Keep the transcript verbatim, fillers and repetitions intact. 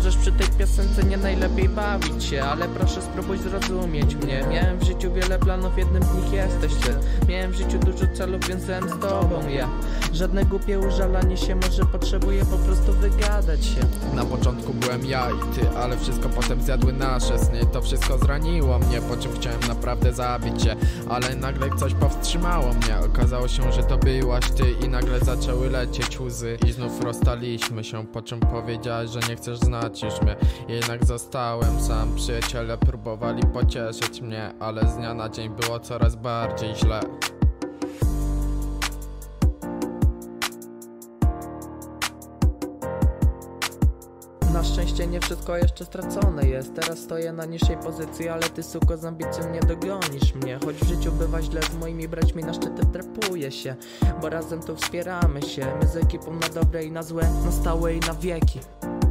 Możesz przy tej piosence nie najlepiej bawić się, ale proszę spróbuj zrozumieć mnie. Miałem w życiu wiele planów, jednym z nich jesteś ty. Miałem w życiu dużo celów, więc byłem z tobą ja. Żadne głupie użalanie się, może potrzebuję po prostu wygadać się. Na początku byłem ja i ty, ale wszystko potem zjadły nasze sny. To wszystko zraniło mnie, po czym chciałem naprawdę zabić cię, ale nagle coś powstrzymało mnie. Okazało się, że to byłaś ty i nagle zaczęły lecieć łzy. I znów rozstaliśmy się, po czym powiedziałaś, że nie chcesz znać już mnie. Jednak zostałem sam, przyjaciele próbowali pocieszyć mnie, ale z dnia na dzień było coraz bardziej źle. Na szczęście nie wszystko jeszcze stracone jest. Teraz stoję na niższej pozycji, ale ty suko z ambicją nie dogonisz mnie. Choć w życiu bywa źle, z moimi braćmi na szczyty wdrapuję się, bo razem tu wspieramy się. My z ekipą na dobre i na złe, na stałe i na wieki.